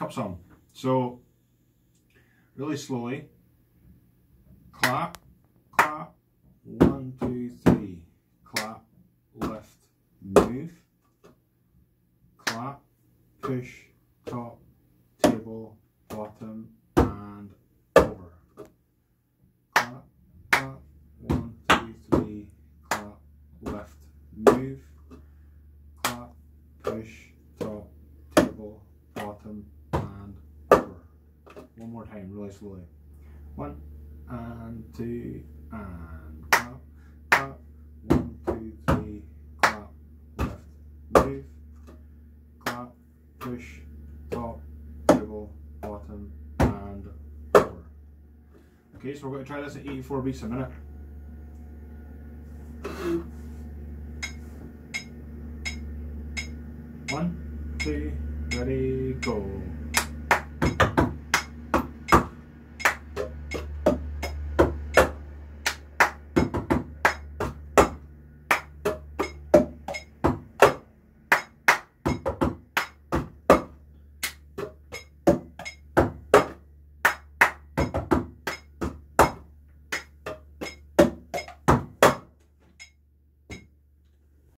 cup song. So really slowly, clap, clap, 1, 2, 3, clap, lift, move, clap, push, top, table, bottom, and over. Clap, clap, 1, 2, 3, clap, lift, move, clap, push, top, table, bottom, and over. One more time, really slowly. 1 and 2 and clap, clap, 1, 2, 3, clap, lift, move, clap, push, top, table, bottom, and over. Okay, so we're going to try this at 84 beats a minute.